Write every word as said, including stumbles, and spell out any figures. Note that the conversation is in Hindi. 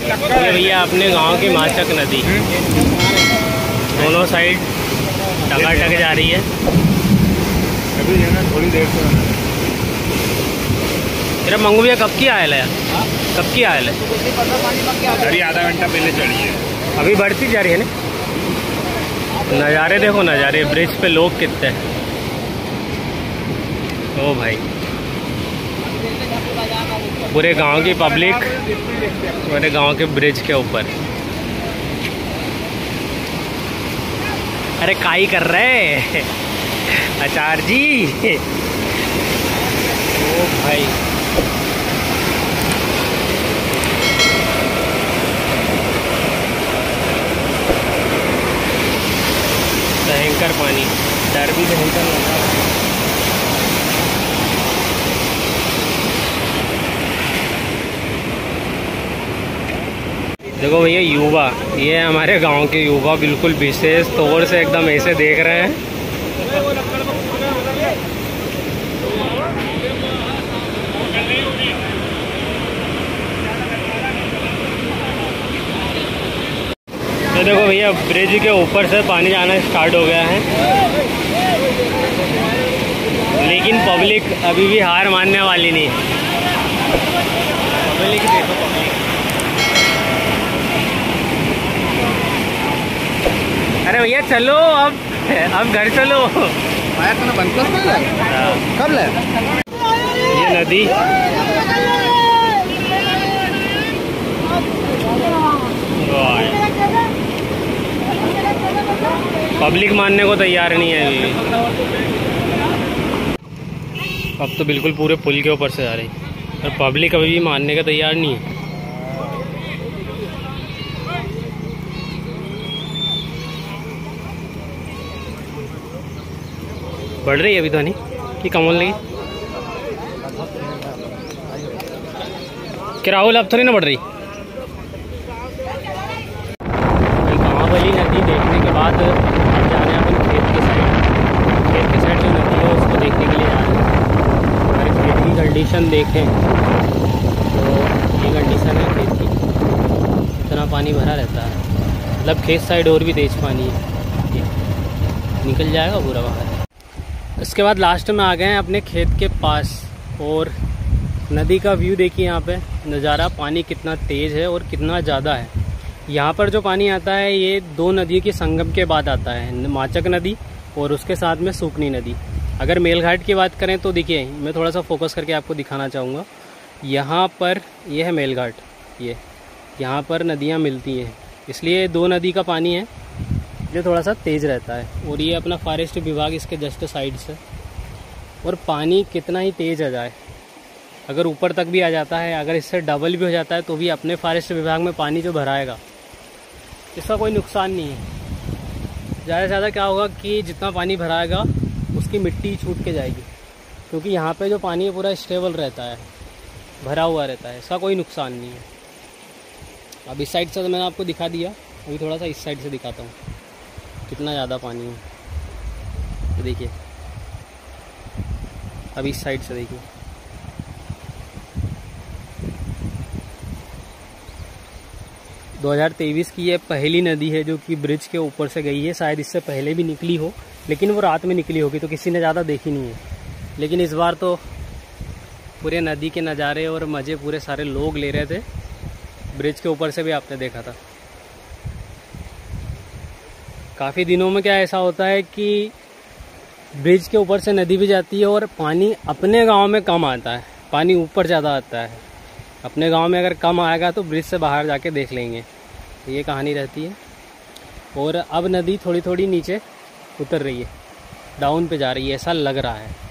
ये भैया अपने गांव की माचक नदी दोनों साइड टकाटक जा रही है। अभी है ना थोड़ी देर से मेरा मंगू भैया कब की आयल है? कब की आयल है? अभी आधा घंटा पहले चढ़ी है। अभी बढ़ती जा रही है ना। नज़ारे देखो, नज़ारे ब्रिज पे लोग कितने हैं। ओ भाई, पूरे गांव की पब्लिक पूरे गांव के ब्रिज के ऊपर। अरे काई कर रहे आचार्य जी। ओ भाई, भयंकर पानी, डर भी भयंकर लग रहा है। देखो भैया युवा, ये हमारे गांव के युवा बिल्कुल विशेष तौर से एकदम ऐसे देख रहे हैं। तो देखो भैया ब्रिज के ऊपर से पानी जाना स्टार्ट हो गया है, लेकिन पब्लिक अभी भी हार मानने वाली नहीं है। पब्लिक देखो, पब्लिक। अरे भैया चलो अब अब घर चलो। कब ले ये नदी पब्लिक मानने को तैयार नहीं है अभी। अब तो बिल्कुल पूरे पुल के ऊपर से जा रही है और पब्लिक अभी भी मानने का तैयार नहीं है। बढ़ रही है अभी तो नहीं कि कम होने लगी। क्या राहुल, अब थोड़ी ना बढ़ रही। महाबली नदी देखने के बाद अब जा रहे हैं अपन खेत के साइड। खेत के साइड जो नदी है उसको देखने के लिए जा रहे हैं। अगर खेत की कंडीशन देखें तो ये कंडीशन है खेत की, इतना पानी भरा रहता है। मतलब खेत साइड और भी तेज पानी है, ये निकल जाएगा पूरा बाहर। इसके बाद लास्ट में आ गए हैं अपने खेत के पास और नदी का व्यू देखिए। यहाँ पे नज़ारा, पानी कितना तेज़ है और कितना ज़्यादा है। यहाँ पर जो पानी आता है ये दो नदियों के संगम के बाद आता है, माचक नदी और उसके साथ में सूकनी नदी। अगर मेलघाट की बात करें तो देखिए, मैं थोड़ा सा फोकस करके आपको दिखाना चाहूँगा। यहाँ पर ये है मेलघाट, ये यहाँ पर नदियाँ मिलती हैं, इसलिए दो नदी का पानी है जो थोड़ा सा तेज़ रहता है। और ये अपना फॉरेस्ट विभाग इसके जस्ट साइड से। और पानी कितना ही तेज़ आ जाए, अगर ऊपर तक भी आ जाता है, अगर इससे डबल भी हो जाता है तो भी अपने फॉरेस्ट विभाग में पानी जो भराएगा इसका कोई नुकसान नहीं है। ज़्यादा से ज़्यादा क्या होगा कि जितना पानी भराएगा उसकी मिट्टी छूट के जाएगी, क्योंकि यहाँ पे जो पानी है पूरा स्टेबल रहता है, भरा हुआ रहता है, इसका कोई नुकसान नहीं है। अब इस साइड से तो मैंने आपको दिखा दिया, अभी थोड़ा सा इस साइड से दिखाता हूँ कितना ज़्यादा पानी है। तो देखिए अब इस साइड से देखिए, दो हज़ार तेईस की ये पहली नदी है जो कि ब्रिज के ऊपर से गई है। शायद इससे पहले भी निकली हो, लेकिन वो रात में निकली होगी तो किसी ने ज़्यादा देखी नहीं है। लेकिन इस बार तो पूरे नदी के नज़ारे और मज़े पूरे सारे लोग ले रहे थे। ब्रिज के ऊपर से भी आपने देखा था। काफ़ी दिनों में क्या ऐसा होता है कि ब्रिज के ऊपर से नदी भी जाती है और पानी अपने गांव में कम आता है, पानी ऊपर ज़्यादा आता है। अपने गांव में अगर कम आएगा तो ब्रिज से बाहर जाके देख लेंगे, तो ये कहानी रहती है। और अब नदी थोड़ी थोड़ी नीचे उतर रही है, डाउन पे जा रही है ऐसा लग रहा है।